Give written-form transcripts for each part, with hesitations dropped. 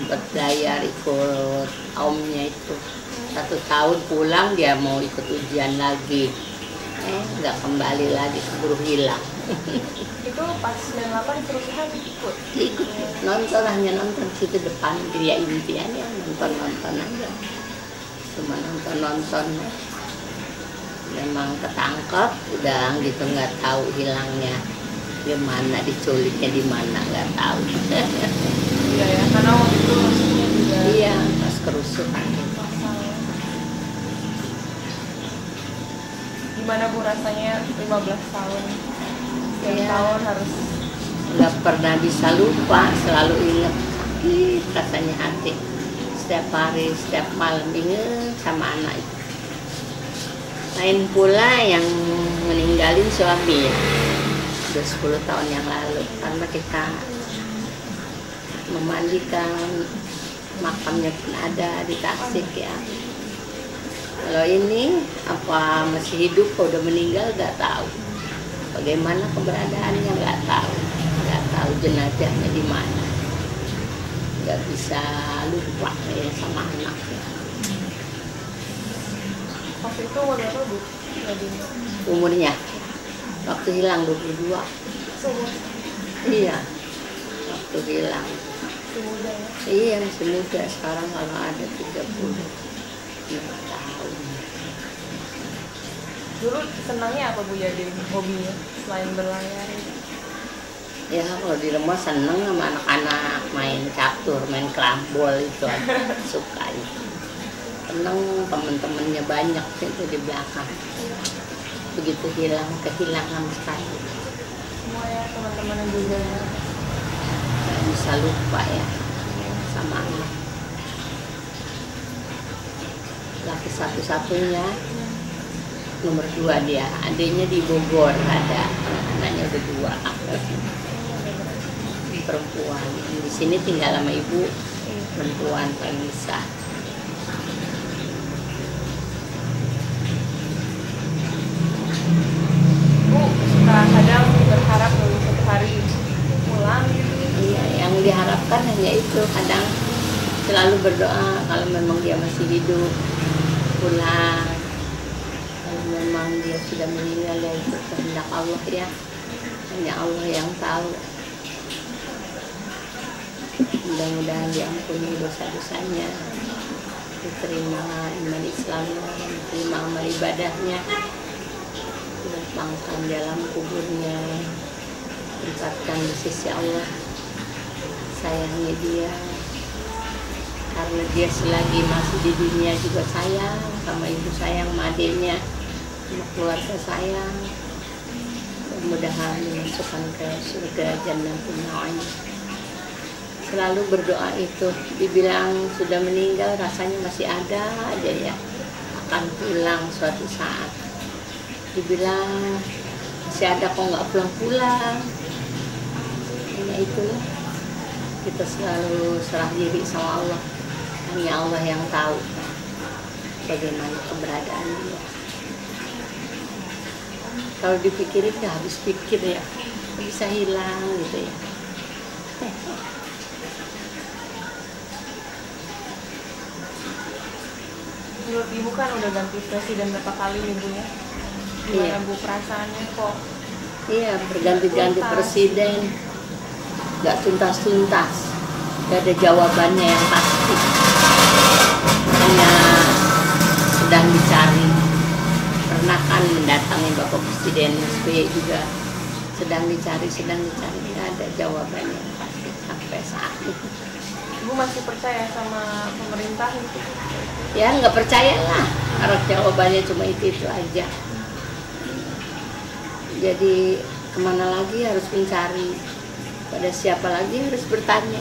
berlayar ikut omnya itu. 1 tahun pulang dia mau ikut ujian lagi. Nggak kembali lagi, keburu hilang. Itu pas 98 kerusuhan ikut? Ikut, nonton, hanya nonton situ depan dia impiannya, nonton aja. Cuma nonton. Memang ketangkep, udah gitu nggak tahu hilangnya di mana, diculiknya di mana nggak tahu. Iya ya, karena waktu itu maksudnya juga. Iya, pas kerusuhan. Gimana Bu rasanya 15 tahun? Setiap Iya. tahun harus. Nggak pernah bisa lupa, selalu ingat, sakit rasanya hati. Setiap hari, setiap malam ingat sama anak itu. Lain pula yang meninggalin suami ya, udah 10 tahun yang lalu, karena kita memandikan, makamnya pun ada di Tasik ya. Kalau ini apa masih hidup, udah meninggal nggak tahu. Bagaimana keberadaannya nggak tahu jenazahnya di mana. Nggak bisa lupa ya sama anaknya. Waktu itu umur berapa Bu? Umurnya waktu hilang 22. Seumur. Iya, waktu hilang. Semuda ya. Iya, masih muda. Sekarang kalau ada 30 tahun. Dulu senangnya apa Bu jadi hobinya selain berlayar? Ya kalau di rumah seneng sama anak-anak main catur, main kerambol itu aja. Suka itu. Seneng, temen-temennya banyak itu di belakang. Begitu kehilangan sekali. Semua ya teman-teman juga. Nggak bisa lupa ya sama anak. Laki satu-satunya, nomor 2 dia. Adiknya di Bogor ada, anaknya udah 2. Perempuan. Di sini tinggal sama ibu, perempuan paling besar. Bu, suka kadang berharap suatu hari pulang gitu. Iya, yang diharapkan hanya itu. Kadang selalu berdoa kalau memang dia masih hidup pulang. Kalau memang dia sudah meninggal, ya itu kehendak Allah ya. Hanya Allah yang tahu. Mudah-mudahan diampuni dosa-dosanya, diterima iman Islamnya, diterima amal ibadahnya, dilapangkan dalam kuburnya, tempatkan di sisi Allah. Sayangi dia, karena dia selagi masih di dunia juga sayang sama ibu, sayang sama adiknya, sama keluarga sayang. Mudah-mudahan dimasukkan ke surga Jannatul Na'im. Selalu berdoa itu, dibilang sudah meninggal rasanya masih ada aja ya, akan pulang suatu saat. Dibilang masih ada kok nggak pulang-pulang. Hanya itulah, kita selalu serah diri sama Allah. Hanya Allah yang tahu bagaimana keberadaan dia. Kalau dipikirin nggak habis pikir ya, bisa hilang gitu ya. Menurut Ibu kan udah ganti presiden berapa kali nih Bu ya? Gimana Bu perasaannya kok? Iya, berganti-ganti presiden, nggak tuntas-tuntas, nggak ada jawabannya yang pasti. Hanya sedang dicari. Pernah kan mendatangi Bapak Presiden SBY juga, sedang dicari, nggak ada jawabannya yang pasti sampai saat itu. Ibu masih percaya sama pemerintah gitu? Ya nggak percayalah, karena jawabannya cuma itu aja. Jadi kemana lagi harus mencari, pada siapa lagi harus bertanya.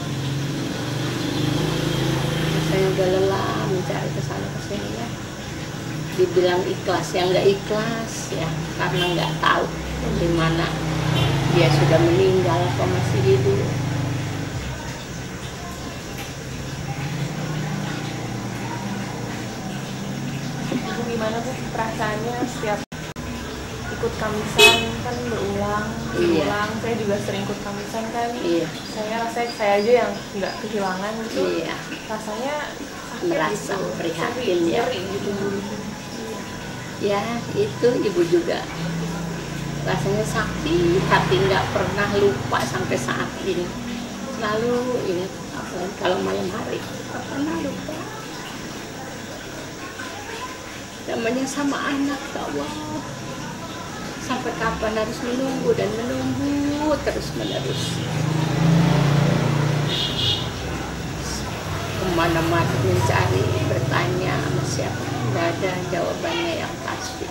Saya udah lelah mencari kesana kesini ya. Dibilang ikhlas, yang nggak ikhlas ya, karena nggak tahu di mana dia sudah meninggal atau masih hidup. Ibu gimana Bu perasaannya setiap ikut kamisan kan berulang. Saya juga sering ikut kamisan kan. Saya rasa saya aja yang nggak kehilangan gitu. Rasanya sakit merasa gitu. prihatin ya. Gitu. Ya itu ibu juga rasanya sakit, tapi nggak pernah lupa sampai saat ini. Selalu ingat, apalagi kalau malam hari nggak pernah lupa. Namanya sama anak, Allah. Sampai kapan harus menunggu dan menunggu terus menerus. Kemana-mana mencari, bertanya sama siapa, nggak ada jawabannya yang pasti.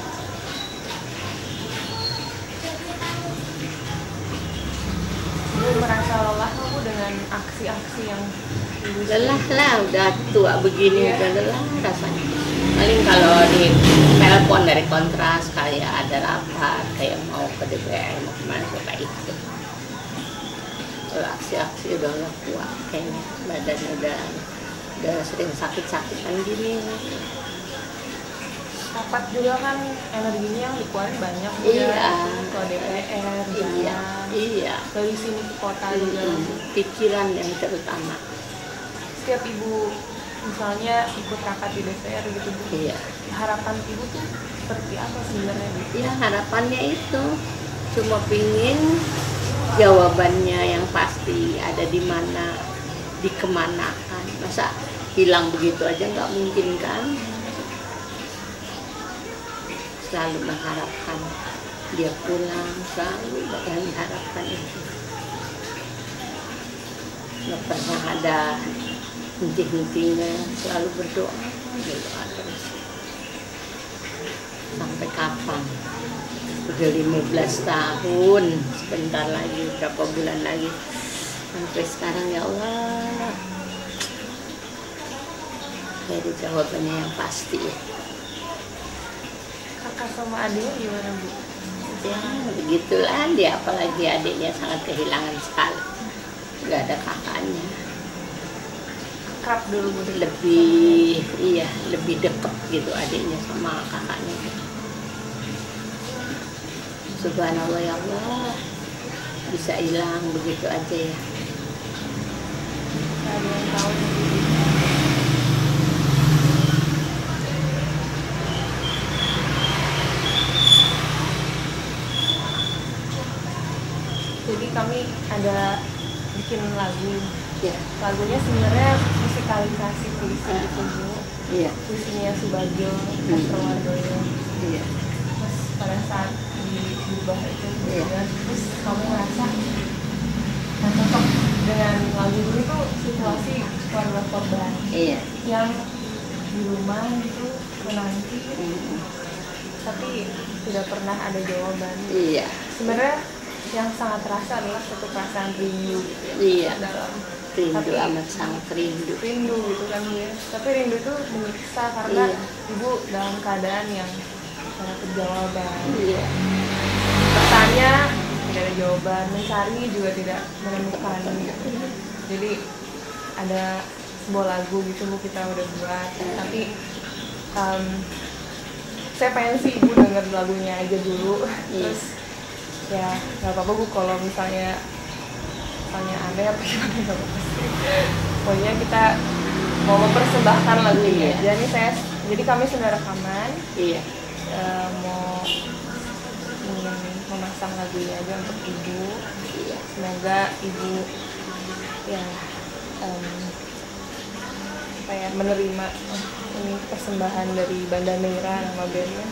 Ibu merasa lelah kamu dengan aksi-aksi yang lelah lah, udah tua begini udah lelah rasanya. Paling kalau di telepon dari kontras kayak ada rapat, kayak mau ke DPR, mau kemana suka ikut. Kalau aksi-aksi udah nggak kuat kayaknya, badan udah sering sakit-sakitan gini. Rapat juga kan energinya yang dikeluarin banyak. Ke DPR, iya. Dari sini ke kota juga. Pikiran yang terutama. Setiap ibu misalnya ikut rapat di DPR gitu, harapan ibu tuh seperti apa sebenarnya? Ya harapannya itu cuma pingin jawabannya yang pasti ada di mana, dikemanakan. Masa hilang begitu aja nggak mungkin kan? Selalu mengharapkan dia pulang, selalu mengharapkan itu. Nggak pernah ada henti-hentinya, selalu berdoa terus. Sampai kapan? Udah 15 tahun, sebentar lagi, berapa bulan lagi. Sampai sekarang ya Allah. Jadi jawabannya yang pasti. Kakak sama adiknya gimana Bu? Ya begitulah dia, apalagi adiknya sangat kehilangan sekali. Gak ada kakaknya. Akrab dulu Bu? Lebih deket gitu adiknya sama kakaknya. Subhanallah ya Allah, bisa hilang begitu aja ya. Gak ada yang tahu. Jadi kami ada bikin lagu. Lagunya sebenarnya musikalisasi puisi gitu Bu. Puisinya Subagio, Astrowardoyo. Terus pada saat diubah itu, terus kamu merasa cocok dengan lagu itu situasi keluarga korban yang di rumah itu menanti, tapi tidak pernah ada jawaban. Sebenarnya yang sangat terasa adalah satu perasaan rindu gitu ya. Rindu amat, sangat rindu gitu kan Bu ya. Tapi rindu itu menyiksa karena ibu dalam keadaan yang sangat berjawaban. Bertanya tidak ada jawaban, mencari juga tidak menemukan. Jadi ada sebuah lagu gitu Bu kita udah buat, tapi saya pengen sih ibu denger lagunya aja dulu. Terus ya nggak apa-apa Bu kalau misalnya aneh apa gimana, nggak apa-apa sih. Pokoknya kita mau mempersembahkan lagu ini aja nih. Jadi kami sudah rekaman, mau memasang lagu ini aja untuk ibu. Semoga ibu menerima ini persembahan dari Banda Neira nama bandnya.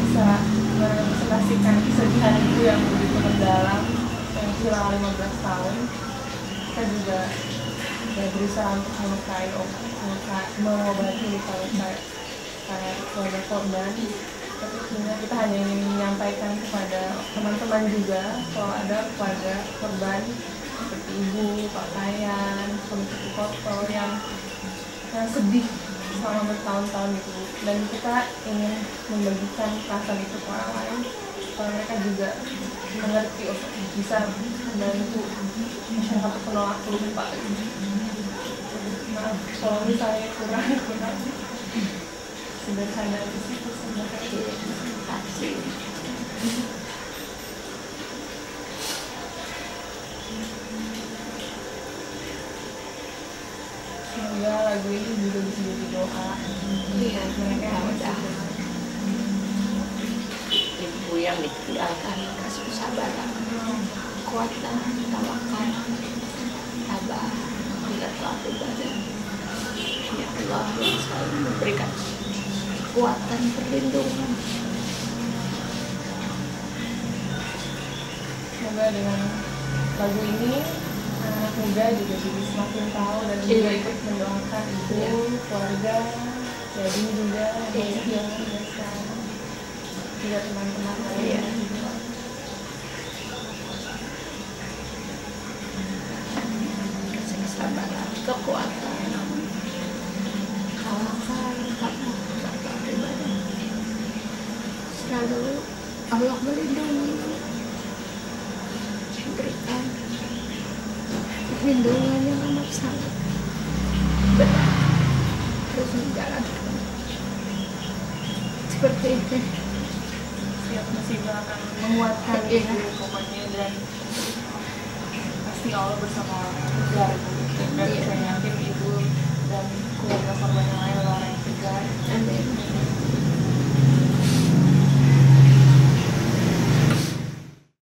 bisa merepresentasikan kesedihan ibu yang begitu mendalam, yang kehilangan 15 tahun. Kita juga berusaha untuk mengobati luka-luka kayak keluarga korban. Tapi sebenarnya kita hanya ingin menyampaikan kepada teman-teman juga kalau ada keluarga korban seperti ibu, pakaian, kondisi foto yang sedih selama bertahun-tahun gitu, dan kita ingin membagikan perasaan itu ke orang lain supaya mereka juga mengerti untuk bisa membantu masyarakat penolak lupa. Maaf kalau misalnya kurang sederhana di situ sebenarnya. Terima kasih. Semoga lagu ini juga bisa jadi doa. Iya, Mereka yang mudah. Ibu yang ditinggalkan kasih kesabaran, kekuatan, tawakal, tabah, tidak terlalu badan. Ya Allah yang selalu memberikan kekuatan, perlindungan. Semoga dengan lagu ini anak muda juga jadi semakin tahu dan juga ikut mendoakan ibu, keluarga, jadi juga yang biasa juga teman-teman lainnya juga. Kasih kesabaran, kekuatan, tawakal, tabah, tidak pribadi. Selalu Allah melindungi, berikan perlindungan yang amat sangat benar, terus menjalankan seperti itu. Setiap musibah akan menguatkan ibu pokoknya, dan pasti Allah bersama orang yang tegar. Dan saya yakin ibu dan keluarga korban yang lain orang yang tegar. Amin.